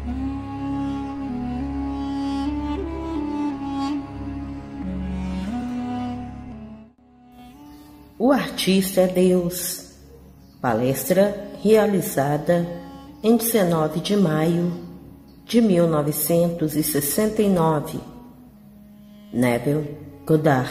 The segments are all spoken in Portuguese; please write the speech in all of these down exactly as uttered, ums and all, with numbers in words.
O artista é Deus. Palestra realizada em dezenove de maio de mil novecentos e sessenta e nove. Neville Goddard.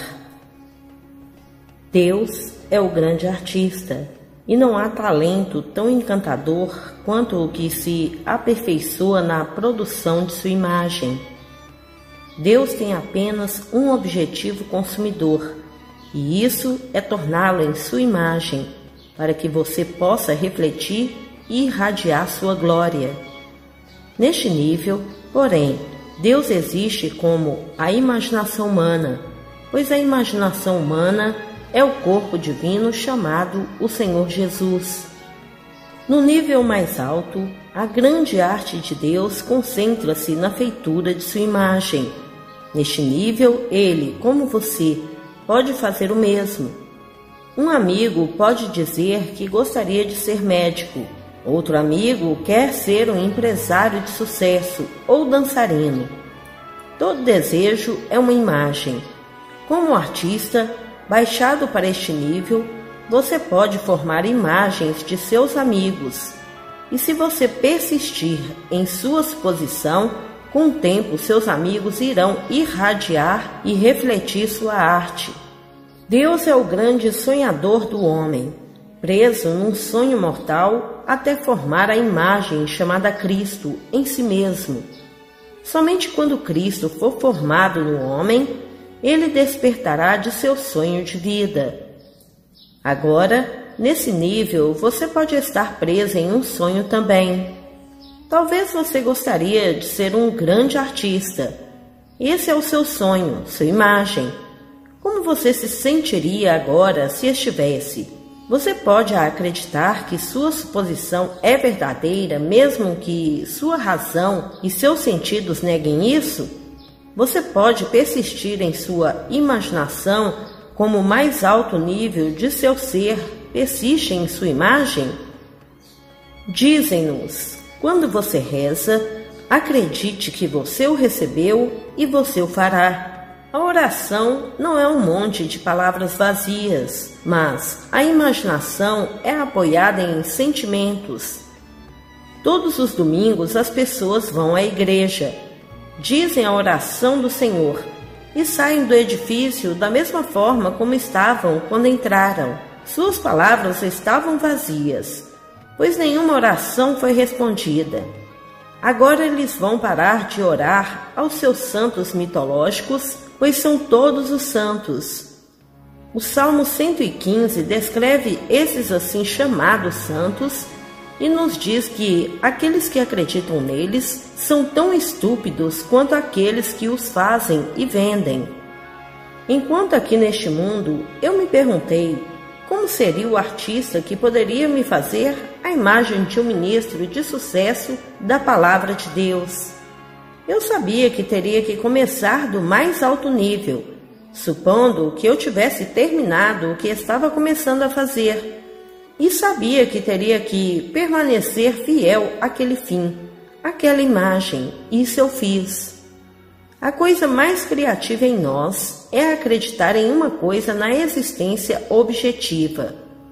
Deus é o grande artista, e não há talento tão encantador quanto o que se aperfeiçoa na produção de sua imagem. Deus tem apenas um objetivo consumidor, e isso é torná-lo em sua imagem, para que você possa refletir e irradiar sua glória. Neste nível, porém, Deus existe como a imaginação humana, pois a imaginação humana é o corpo divino chamado o Senhor Jesus. No nível mais alto, a grande arte de Deus concentra-se na feitura de sua imagem. Neste nível, ele, como você, pode fazer o mesmo. Um amigo pode dizer que gostaria de ser médico. Outro amigo quer ser um empresário de sucesso ou dançarino. Todo desejo é uma imagem. Como artista, baixado para este nível, você pode formar imagens de seus amigos. E se você persistir em sua suposição, com o tempo seus amigos irão irradiar e refletir sua arte. Deus é o grande sonhador do homem, preso num sonho mortal até formar a imagem chamada Cristo em si mesmo. Somente quando Cristo for formado no homem, ele despertará de seu sonho de vida. Agora, nesse nível, você pode estar preso em um sonho também. Talvez você gostaria de ser um grande artista. Esse é o seu sonho, sua imagem. Como você se sentiria agora se estivesse? Você pode acreditar que sua suposição é verdadeira, mesmo que sua razão e seus sentidos neguem isso? Você pode persistir em sua imaginação como o mais alto nível de seu ser persiste em sua imagem? Dizem-nos, quando você reza, acredite que você o recebeu e você o fará. A oração não é um monte de palavras vazias, mas a imaginação é apoiada em sentimentos. Todos os domingos as pessoas vão à igreja, dizem a oração do Senhor e saem do edifício da mesma forma como estavam quando entraram. Suas palavras estavam vazias, pois nenhuma oração foi respondida. Agora eles vão parar de orar aos seus santos mitológicos, pois são todos os santos. O Salmo cento e quinze descreve esses assim chamados santos e nos diz que aqueles que acreditam neles são tão estúpidos quanto aqueles que os fazem e vendem. Enquanto aqui neste mundo, eu me perguntei como seria o artista que poderia me fazer a imagem de um ministro de sucesso da palavra de Deus. Eu sabia que teria que começar do mais alto nível, supondo que eu tivesse terminado o que estava começando a fazer, e sabia que teria que permanecer fiel àquele fim, àquela imagem. Isso eu fiz. A coisa mais criativa em nós é acreditar em uma coisa na existência objetiva.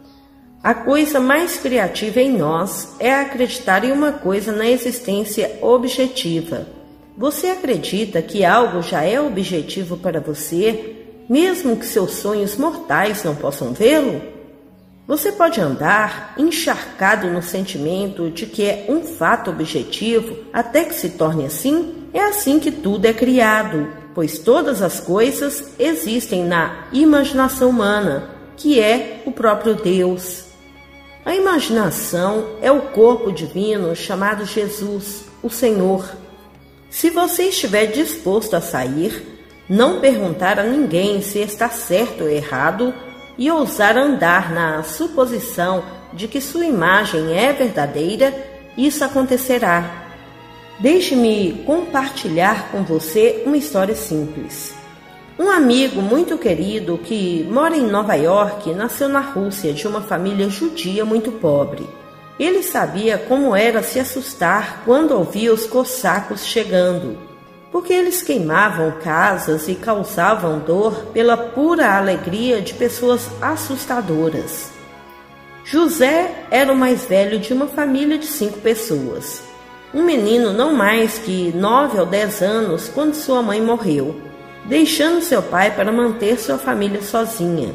A coisa mais criativa em nós é acreditar em uma coisa na existência objetiva. Você acredita que algo já é objetivo para você, mesmo que seus sonhos mortais não possam vê-lo? Você pode andar encharcado no sentimento de que é um fato objetivo até que se torne assim? É assim que tudo é criado, pois todas as coisas existem na imaginação humana, que é o próprio Deus. A imaginação é o corpo divino chamado Jesus, o Senhor. Se você estiver disposto a sair, não perguntar a ninguém se está certo ou errado e ousar andar na suposição de que sua imagem é verdadeira, isso acontecerá. Deixe-me compartilhar com você uma história simples. Um amigo muito querido que mora em Nova York nasceu na Rússia de uma família judia muito pobre. Ele sabia como era se assustar quando ouvia os cossacos chegando, porque eles queimavam casas e causavam dor pela pura alegria de pessoas assustadoras. José era o mais velho de uma família de cinco pessoas. Um menino não mais que nove ou dez anos quando sua mãe morreu, deixando seu pai para manter sua família sozinha.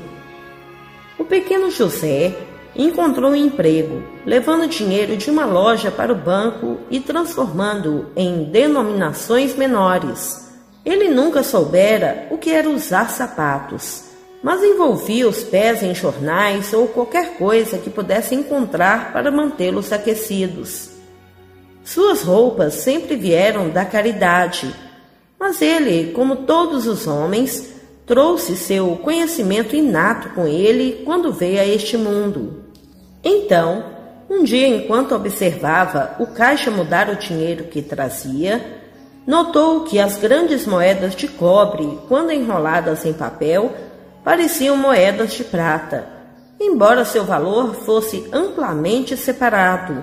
O pequeno José encontrou um emprego, levando dinheiro de uma loja para o banco e transformando-o em denominações menores. Ele nunca soubera o que era usar sapatos, mas envolvia os pés em jornais ou qualquer coisa que pudesse encontrar para mantê-los aquecidos. Suas roupas sempre vieram da caridade, mas ele, como todos os homens, trouxe seu conhecimento inato com ele quando veio a este mundo. Então, um dia, enquanto observava o caixa mudar o dinheiro que trazia, notou que as grandes moedas de cobre, quando enroladas em papel, pareciam moedas de prata, embora seu valor fosse amplamente separado.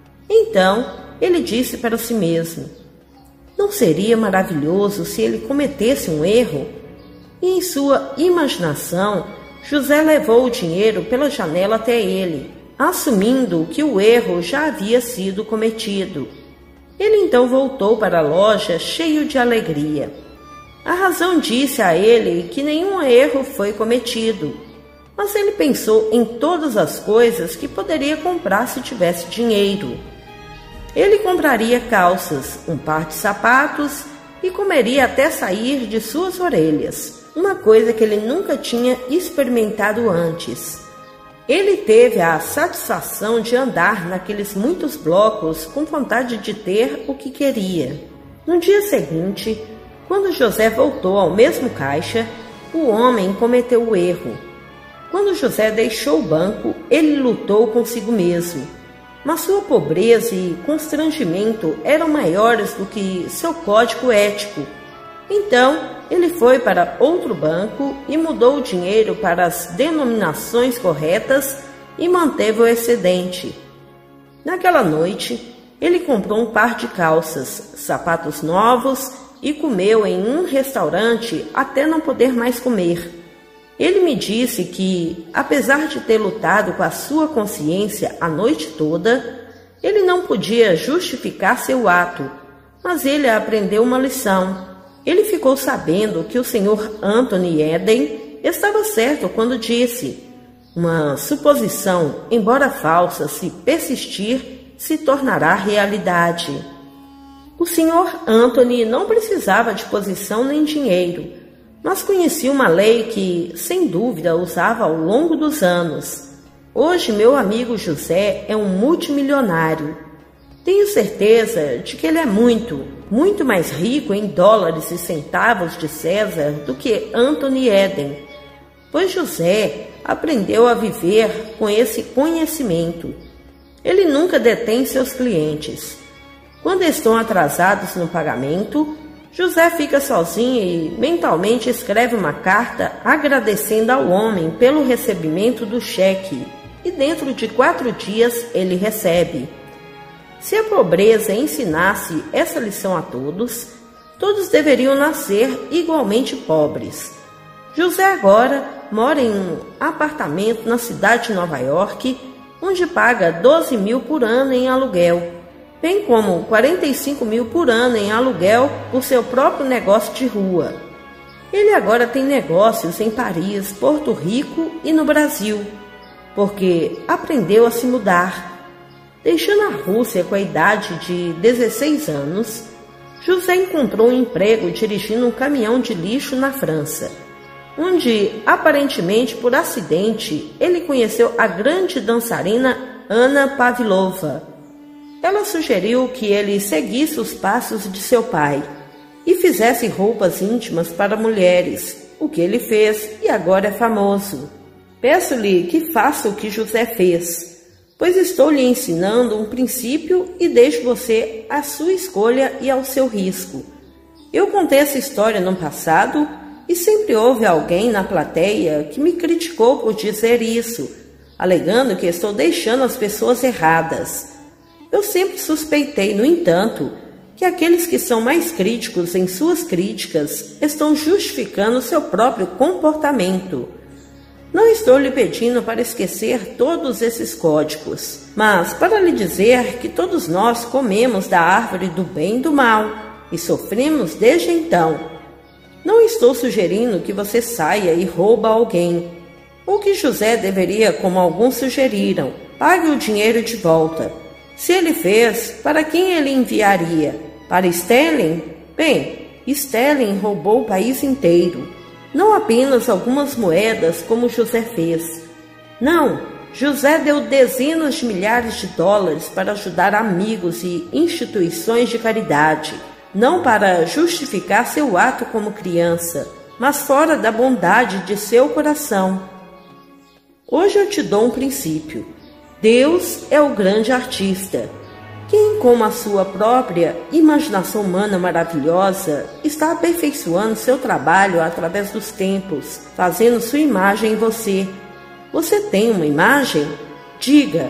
Então, ele disse para si mesmo: não seria maravilhoso se ele cometesse um erro? E em sua imaginação, José levou o dinheiro pela janela até ele, assumindo que o erro já havia sido cometido. Ele então voltou para a loja cheio de alegria. A razão disse a ele que nenhum erro foi cometido, mas ele pensou em todas as coisas que poderia comprar se tivesse dinheiro. Ele compraria calças, um par de sapatos e comeria até sair de suas orelhas, uma coisa que ele nunca tinha experimentado antes. Ele teve a satisfação de andar naqueles muitos blocos com vontade de ter o que queria. No dia seguinte, quando José voltou ao mesmo caixa, o homem cometeu o erro. Quando José deixou o banco, ele lutou consigo mesmo, mas sua pobreza e constrangimento eram maiores do que seu código ético. Então, ele foi para outro banco e mudou o dinheiro para as denominações corretas e manteve o excedente. Naquela noite, ele comprou um par de calças, sapatos novos e comeu em um restaurante até não poder mais comer. Ele me disse que, apesar de ter lutado com a sua consciência a noite toda, ele não podia justificar seu ato, mas ele aprendeu uma lição. Ele ficou sabendo que o senhor Anthony Eden estava certo quando disse: uma suposição, embora falsa, se persistir, se tornará realidade. O senhor Anthony não precisava de posição nem dinheiro, mas conhecia uma lei que, sem dúvida, usava ao longo dos anos. Hoje, meu amigo José é um multimilionário. Tenho certeza de que ele é muito, muito mais rico em dólares e centavos de César do que Anthony Eden, pois José aprendeu a viver com esse conhecimento. Ele nunca detém seus clientes. Quando estão atrasados no pagamento, José fica sozinho e mentalmente escreve uma carta agradecendo ao homem pelo recebimento do cheque, e dentro de quatro dias ele recebe. Se a pobreza ensinasse essa lição a todos, todos deveriam nascer igualmente pobres. José agora mora em um apartamento na cidade de Nova York, onde paga doze mil por ano em aluguel, bem como quarenta e cinco mil por ano em aluguel por seu próprio negócio de rua. Ele agora tem negócios em Paris, Porto Rico e no Brasil, porque aprendeu a se mudar. Deixando a Rússia com a idade de dezesseis anos, José encontrou um emprego dirigindo um caminhão de lixo na França, onde, aparentemente por acidente, ele conheceu a grande dançarina Anna Pavlova. Ela sugeriu que ele seguisse os passos de seu pai e fizesse roupas íntimas para mulheres, o que ele fez e agora é famoso. Peço-lhe que faça o que José fez, pois estou lhe ensinando um princípio e deixo você à sua escolha e ao seu risco. Eu contei essa história no passado e sempre houve alguém na plateia que me criticou por dizer isso, alegando que estou deixando as pessoas erradas. Eu sempre suspeitei, no entanto, que aqueles que são mais críticos em suas críticas estão justificando seu próprio comportamento. Não estou lhe pedindo para esquecer todos esses códigos, mas para lhe dizer que todos nós comemos da árvore do bem e do mal e sofremos desde então. Não estou sugerindo que você saia e rouba alguém, ou que José deveria, como alguns sugeriram, pague o dinheiro de volta. Se ele fez, para quem ele enviaria? Para Sterling? Bem, Sterling roubou o país inteiro, não apenas algumas moedas como José fez. Não, José deu dezenas de milhares de dólares para ajudar amigos e instituições de caridade, não para justificar seu ato como criança, mas fora da bondade de seu coração. Hoje eu te dou um princípio. Deus é o grande artista. Quem, com a sua própria imaginação humana maravilhosa, está aperfeiçoando seu trabalho através dos tempos, fazendo sua imagem em você. Você tem uma imagem? Diga.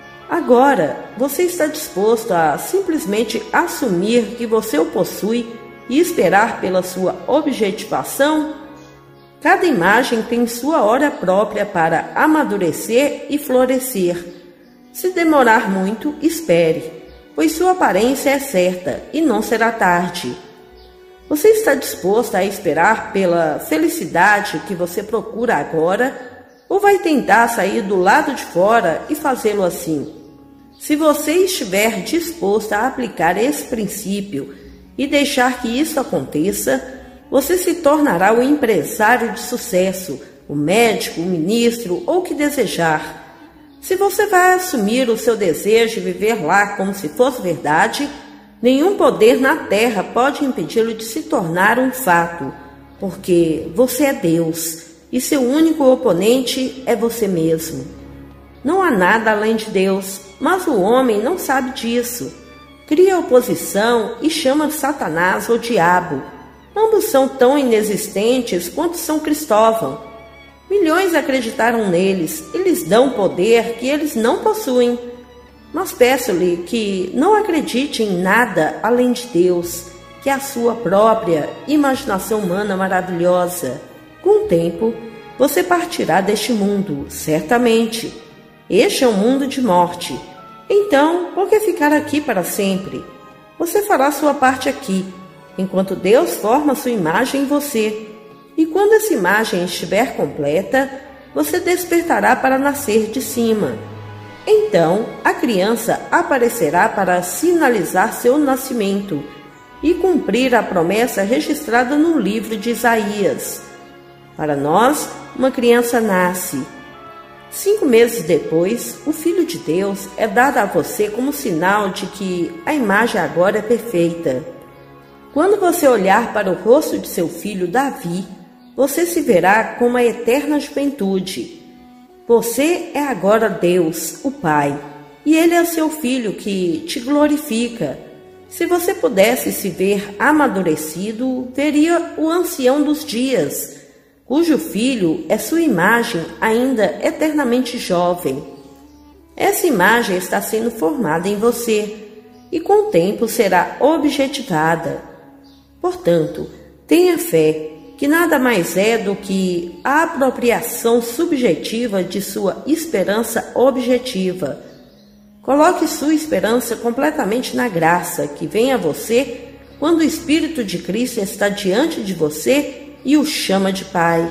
Agora, você está disposto a simplesmente assumir que você o possui e esperar pela sua objetivação? Cada imagem tem sua hora própria para amadurecer e florescer. Se demorar muito, espere, pois sua aparência é certa e não será tarde. Você está disposto a esperar pela felicidade que você procura agora, ou vai tentar sair do lado de fora e fazê-lo assim? Se você estiver disposto a aplicar esse princípio e deixar que isso aconteça, você se tornará o empresário de sucesso, o médico, o ministro ou o que desejar. Se você vai assumir o seu desejo e viver lá como se fosse verdade, nenhum poder na terra pode impedi-lo de se tornar um fato, porque você é Deus e seu único oponente é você mesmo. Não há nada além de Deus, mas o homem não sabe disso. Cria oposição e chama Satanás ou diabo. Ambos são tão inexistentes quanto São Cristóvão. Milhões acreditaram neles e lhes dão poder que eles não possuem. Mas peço-lhe que não acredite em nada além de Deus, que é a sua própria imaginação humana maravilhosa. Com o tempo, você partirá deste mundo, certamente. Este é um mundo de morte. Então, por que ficar aqui para sempre? Você fará sua parte aqui, enquanto Deus forma sua imagem em você. E quando essa imagem estiver completa, você despertará para nascer de cima. Então, a criança aparecerá para sinalizar seu nascimento e cumprir a promessa registrada no livro de Isaías. Para nós, uma criança nasce. Cinco meses depois, o Filho de Deus é dado a você como sinal de que a imagem agora é perfeita. Quando você olhar para o rosto de seu filho Davi, você se verá com uma eterna juventude. Você é agora Deus, o Pai, e Ele é seu Filho que te glorifica. Se você pudesse se ver amadurecido, veria o ancião dos dias, cujo filho é sua imagem ainda eternamente jovem. Essa imagem está sendo formada em você, e com o tempo será objetivada. Portanto, tenha fé, que nada mais é do que a apropriação subjetiva de sua esperança objetiva. Coloque sua esperança completamente na graça que vem a você quando o Espírito de Cristo está diante de você e o chama de Pai.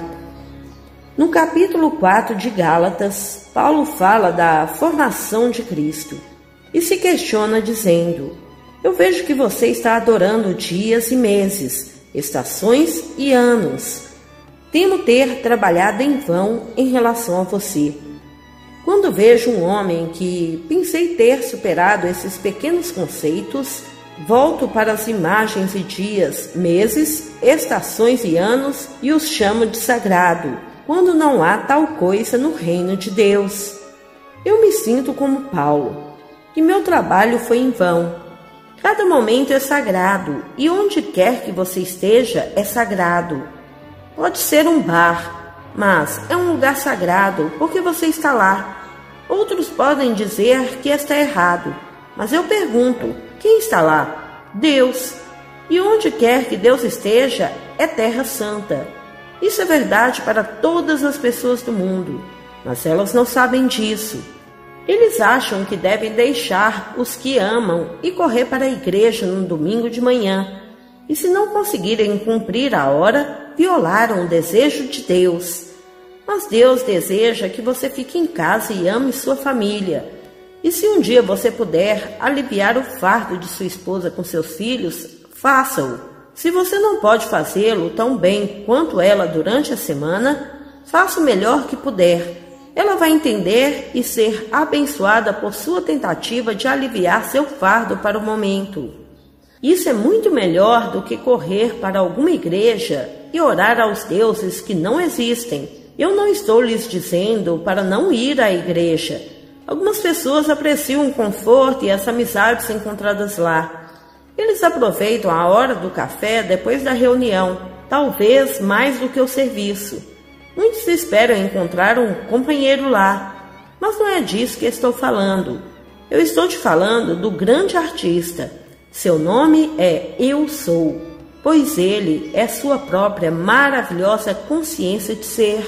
No capítulo quatro de Gálatas, Paulo fala da formação de Cristo e se questiona dizendo: eu vejo que você está adorando dias e meses, estações e anos. Temo ter trabalhado em vão em relação a você. Quando vejo um homem que pensei ter superado esses pequenos conceitos, volto para as imagens e dias, meses, estações e anos e os chamo de sagrado, quando não há tal coisa no reino de Deus. Eu me sinto como Paulo, que meu trabalho foi em vão. Cada momento é sagrado, e onde quer que você esteja é sagrado. Pode ser um bar, mas é um lugar sagrado porque você está lá. Outros podem dizer que está errado, mas eu pergunto, quem está lá? Deus. E onde quer que Deus esteja, é terra santa. Isso é verdade para todas as pessoas do mundo, mas elas não sabem disso. Eles acham que devem deixar os que amam e correr para a igreja no domingo de manhã. E se não conseguirem cumprir a hora, violaram o desejo de Deus. Mas Deus deseja que você fique em casa e ame sua família. E se um dia você puder aliviar o fardo de sua esposa com seus filhos, faça-o. Se você não pode fazê-lo tão bem quanto ela durante a semana, faça o melhor que puder. Ela vai entender e ser abençoada por sua tentativa de aliviar seu fardo para o momento. Isso é muito melhor do que correr para alguma igreja e orar aos deuses que não existem. Eu não estou lhes dizendo para não ir à igreja. Algumas pessoas apreciam o conforto e as amizades encontradas lá. Eles aproveitam a hora do café depois da reunião, talvez mais do que o serviço. Muitos esperam encontrar um companheiro lá, mas não é disso que estou falando. Eu estou te falando do grande artista. Seu nome é Eu Sou, pois ele é sua própria maravilhosa consciência de ser.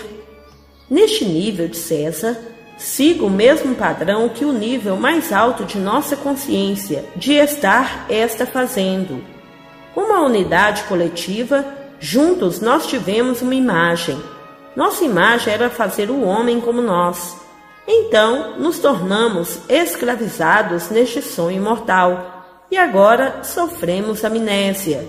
Neste nível de César, siga o mesmo padrão que o nível mais alto de nossa consciência de estar esta fazendo. Como a unidade coletiva, juntos nós tivemos uma imagem. Nossa imagem era fazer o homem como nós. Então, nos tornamos escravizados neste sonho mortal e agora sofremos amnésia.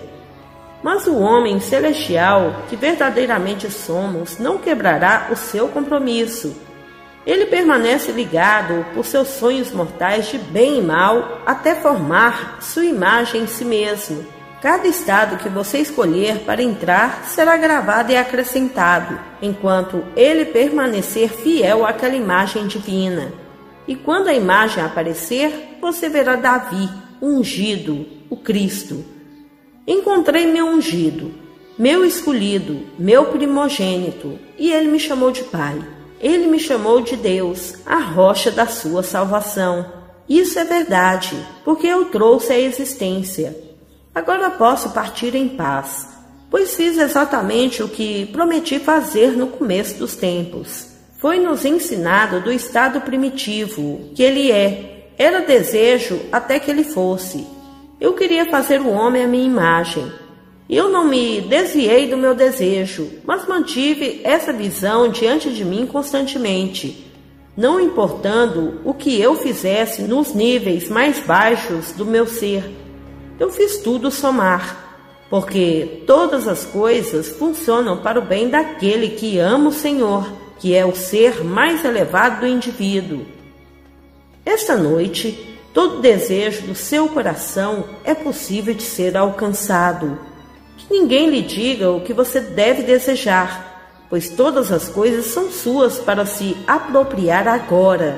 Mas o homem celestial que verdadeiramente somos não quebrará o seu compromisso. Ele permanece ligado por seus sonhos mortais de bem e mal até formar sua imagem em si mesmo. Cada estado que você escolher para entrar será gravado e acrescentado, enquanto ele permanecer fiel àquela imagem divina. E quando a imagem aparecer, você verá Davi, ungido, o Cristo. Encontrei meu ungido, meu escolhido, meu primogênito, e ele me chamou de Pai. Ele me chamou de Deus, a rocha da sua salvação. Isso é verdade, porque eu trouxe a existência. Agora posso partir em paz, pois fiz exatamente o que prometi fazer no começo dos tempos. Foi-nos ensinado do estado primitivo, que ele é. Era desejo até que ele fosse. Eu queria fazer o homem à minha imagem. Eu não me desviei do meu desejo, mas mantive essa visão diante de mim constantemente, não importando o que eu fizesse nos níveis mais baixos do meu ser. Eu fiz tudo somar, porque todas as coisas funcionam para o bem daquele que ama o Senhor, que é o ser mais elevado do indivíduo. Esta noite, todo desejo do seu coração é possível de ser alcançado. Que ninguém lhe diga o que você deve desejar, pois todas as coisas são suas para se apropriar agora.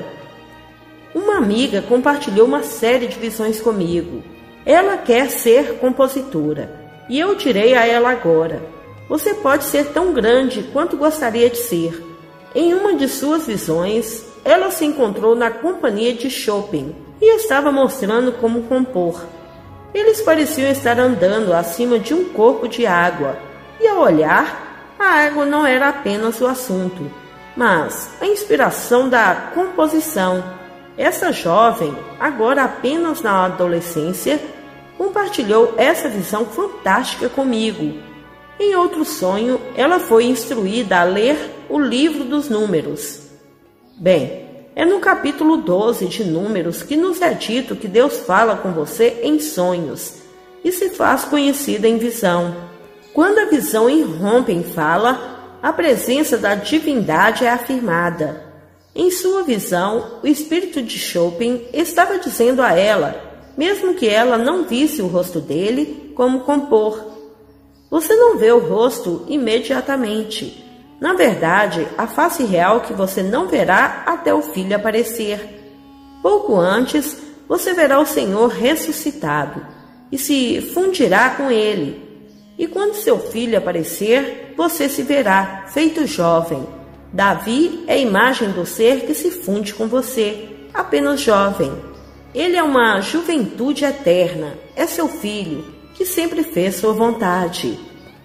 Uma amiga compartilhou uma série de visões comigo. Ela quer ser compositora, e eu direi a ela agora: você pode ser tão grande quanto gostaria de ser. Em uma de suas visões, ela se encontrou na companhia de Chopin e estava mostrando como compor. Eles pareciam estar andando acima de um corpo de água, e ao olhar, a água não era apenas o assunto, mas a inspiração da composição. Essa jovem, agora apenas na adolescência, compartilhou essa visão fantástica comigo. Em outro sonho, ela foi instruída a ler o livro dos números. Bem, é no capítulo doze de Números que nos é dito que Deus fala com você em sonhos e se faz conhecida em visão. Quando a visão irrompe em fala, a presença da divindade é afirmada. Em sua visão, o espírito de Chopin estava dizendo a ela, mesmo que ela não visse o rosto dele, como compor. Você não vê o rosto imediatamente. Na verdade, a face real que você não verá até o Filho aparecer. Pouco antes, você verá o Senhor ressuscitado e se fundirá com ele. E quando seu Filho aparecer, você se verá, feito jovem. Davi é a imagem do ser que se funde com você, apenas jovem. Ele é uma juventude eterna, é seu filho, que sempre fez sua vontade.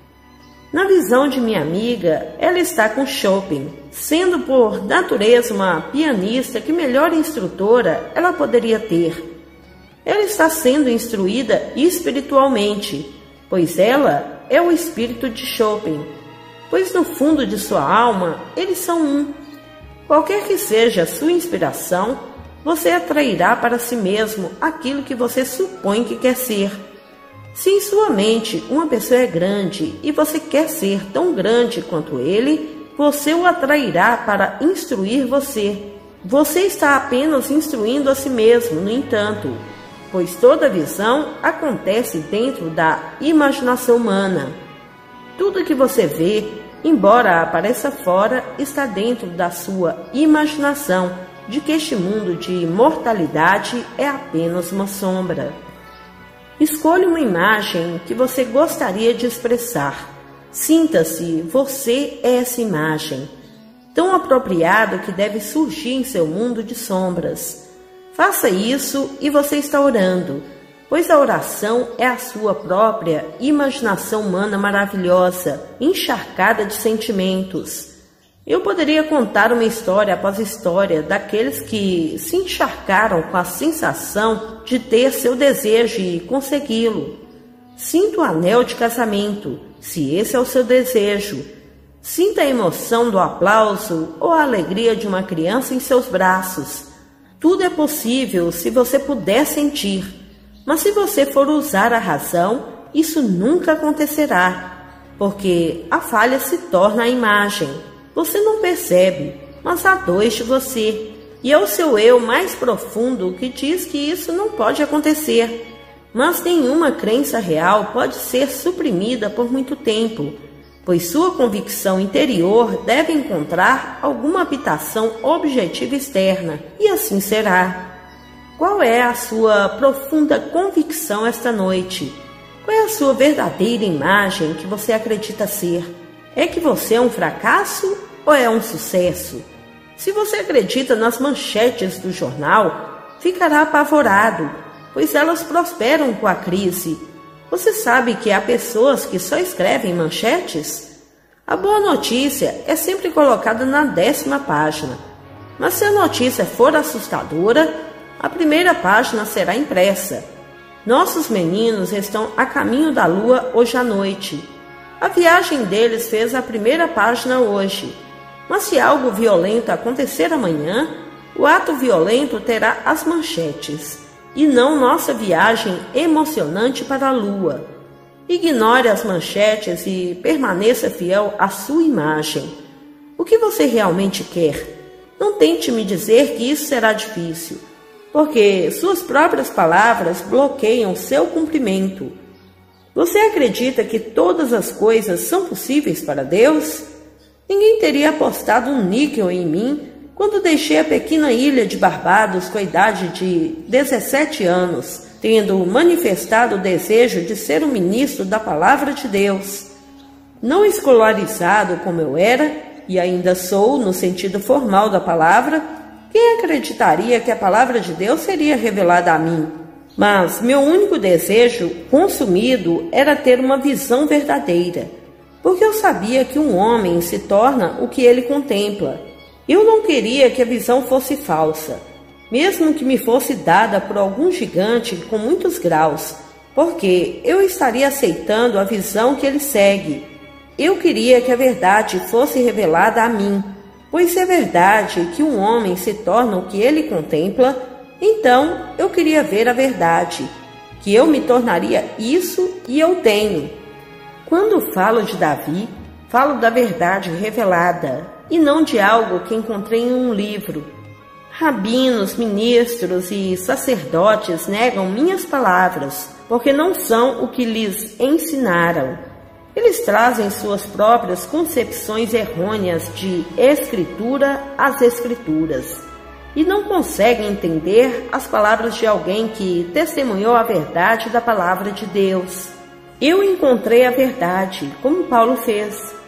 Na visão de minha amiga, ela está com Chopin, sendo por natureza uma pianista que melhor instrutora ela poderia ter. Ela está sendo instruída espiritualmente, pois ela é o espírito de Chopin, pois no fundo de sua alma eles são um. Qualquer que seja a sua inspiração, você atrairá para si mesmo aquilo que você supõe que quer ser. Se em sua mente uma pessoa é grande e você quer ser tão grande quanto ele, você o atrairá para instruir você. Você está apenas instruindo a si mesmo, no entanto, pois toda visão acontece dentro da imaginação humana. Tudo que você vê, embora apareça fora, está dentro da sua imaginação, de que este mundo de imortalidade é apenas uma sombra. Escolha uma imagem que você gostaria de expressar. Sinta-se, você é essa imagem, tão apropriado que deve surgir em seu mundo de sombras. Faça isso e você está orando, pois a oração é a sua própria imaginação humana maravilhosa, encharcada de sentimentos. Eu poderia contar uma história após história daqueles que se encharcaram com a sensação de ter seu desejo e consegui-lo. Sinta o anel de casamento, se esse é o seu desejo. Sinta a emoção do aplauso ou a alegria de uma criança em seus braços. Tudo é possível se você puder sentir, mas se você for usar a razão, isso nunca acontecerá, porque a falha se torna a imagem. Você não percebe, mas há dois de você, e é o seu eu mais profundo que diz que isso não pode acontecer. Mas nenhuma crença real pode ser suprimida por muito tempo, pois sua convicção interior deve encontrar alguma habitação objetiva externa, e assim será. Qual é a sua profunda convicção esta noite? Qual é a sua verdadeira imagem que você acredita ser? É que você é um fracasso ou é um sucesso? Se você acredita nas manchetes do jornal, ficará apavorado, pois elas prosperam com a crise. Você sabe que há pessoas que só escrevem manchetes? A boa notícia é sempre colocada na décima página, mas se a notícia for assustadora, a primeira página será impressa. Nossos meninos estão a caminho da lua hoje à noite. A viagem deles fez a primeira página hoje, mas se algo violento acontecer amanhã, o ato violento terá as manchetes, e não nossa viagem emocionante para a lua. Ignore as manchetes e permaneça fiel à sua imagem. O que você realmente quer? Não tente me dizer que isso será difícil, porque suas próprias palavras bloqueiam seu cumprimento. Você acredita que todas as coisas são possíveis para Deus? Ninguém teria apostado um níquel em mim quando deixei a pequena ilha de Barbados com a idade de dezessete anos, tendo manifestado o desejo de ser um ministro da Palavra de Deus. Não escolarizado como eu era, e ainda sou no sentido formal da palavra, quem acreditaria que a Palavra de Deus seria revelada a mim? Mas meu único desejo consumido era ter uma visão verdadeira, porque eu sabia que um homem se torna o que ele contempla. Eu não queria que a visão fosse falsa, mesmo que me fosse dada por algum gigante com muitos graus, porque eu estaria aceitando a visão que ele segue. Eu queria que a verdade fosse revelada a mim, pois se é verdade que um homem se torna o que ele contempla, então eu queria ver a verdade, que eu me tornaria isso e eu tenho. Quando falo de Davi, falo da verdade revelada, e não de algo que encontrei em um livro. Rabinos, ministros e sacerdotes negam minhas palavras, porque não são o que lhes ensinaram. Eles trazem suas próprias concepções errôneas de escritura às escrituras, e não conseguem entender as palavras de alguém que testemunhou a verdade da palavra de Deus. Eu encontrei a verdade, como Paulo fez.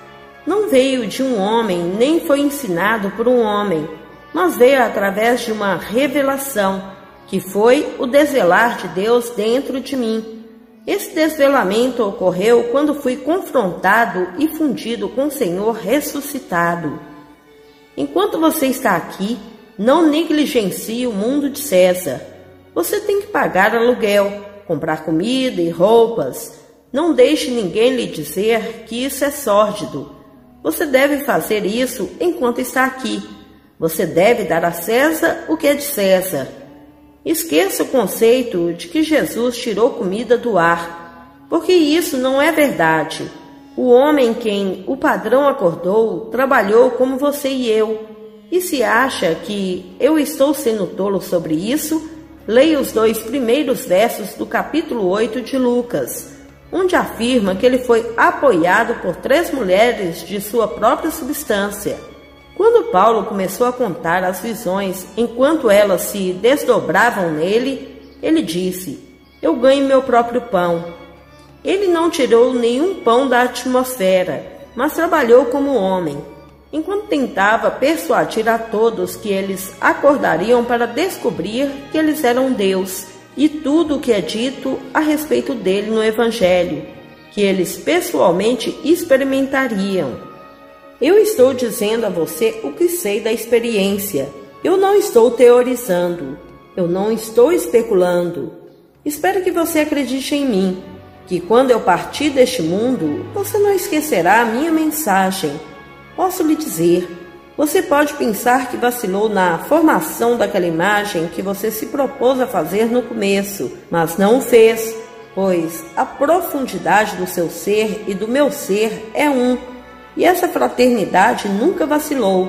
não veio de um homem, nem foi ensinado por um homem, mas veio através de uma revelação, que foi o desvelar de Deus dentro de mim. Esse desvelamento ocorreu quando fui confrontado e fundido com o Senhor ressuscitado. Enquanto você está aqui, não negligencie o mundo de César. Você tem que pagar aluguel, comprar comida e roupas. Não deixe ninguém lhe dizer que isso é sórdido. Você deve fazer isso enquanto está aqui. Você deve dar a César o que é de César. Esqueça o conceito de que Jesus tirou comida do ar, porque isso não é verdade. O homem quem o padrão acordou trabalhou como você e eu. E se acha que eu estou sendo tolo sobre isso, leia os dois primeiros versos do capítulo oito de Lucas, onde afirma que ele foi apoiado por três mulheres de sua própria substância. Quando Paulo começou a contar as visões enquanto elas se desdobravam nele, ele disse: eu ganho meu próprio pão. Ele não tirou nenhum pão da atmosfera, mas trabalhou como homem, enquanto tentava persuadir a todos que eles acordariam para descobrir que eles eram Deus e tudo o que é dito a respeito dele no Evangelho, que eles pessoalmente experimentariam. Eu estou dizendo a você o que sei da experiência. Eu não estou teorizando. Eu não estou especulando. Espero que você acredite em mim, que quando eu partir deste mundo, você não esquecerá a minha mensagem. Posso lhe dizer, você pode pensar que vacilou na formação daquela imagem que você se propôs a fazer no começo, mas não o fez, pois a profundidade do seu ser e do meu ser é um, e essa fraternidade nunca vacilou.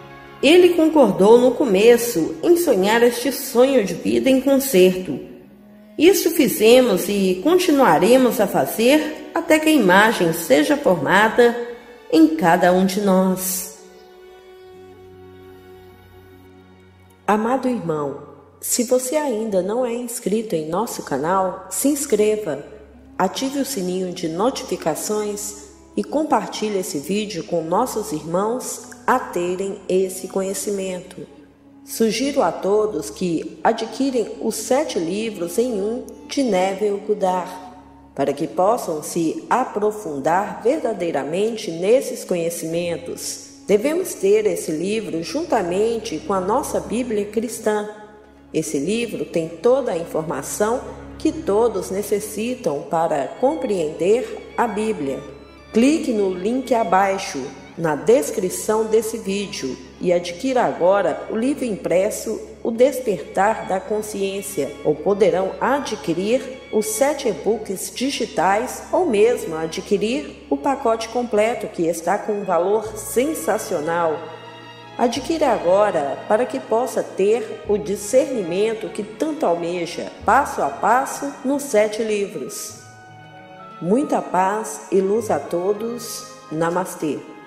Ele concordou no começo em sonhar este sonho de vida em concerto. Isso fizemos e continuaremos a fazer até que a imagem seja formada em cada um de nós. Amado irmão, se você ainda não é inscrito em nosso canal, se inscreva, ative o sininho de notificações e compartilhe esse vídeo com nossos irmãos a terem esse conhecimento. Sugiro a todos que adquirem os sete livros em um de Neville Goddard, para que possam se aprofundar verdadeiramente nesses conhecimentos. Devemos ter esse livro juntamente com a nossa Bíblia cristã. Esse livro tem toda a informação que todos necessitam para compreender a Bíblia. Clique no link abaixo, na descrição desse vídeo, e adquira agora o livro impresso O Despertar da Consciência, ou poderão adquirir os sete e-books digitais ou mesmo adquirir o pacote completo que está com um valor sensacional. Adquira agora para que possa ter o discernimento que tanto almeja, passo a passo nos sete livros. Muita paz e luz a todos. Namastê.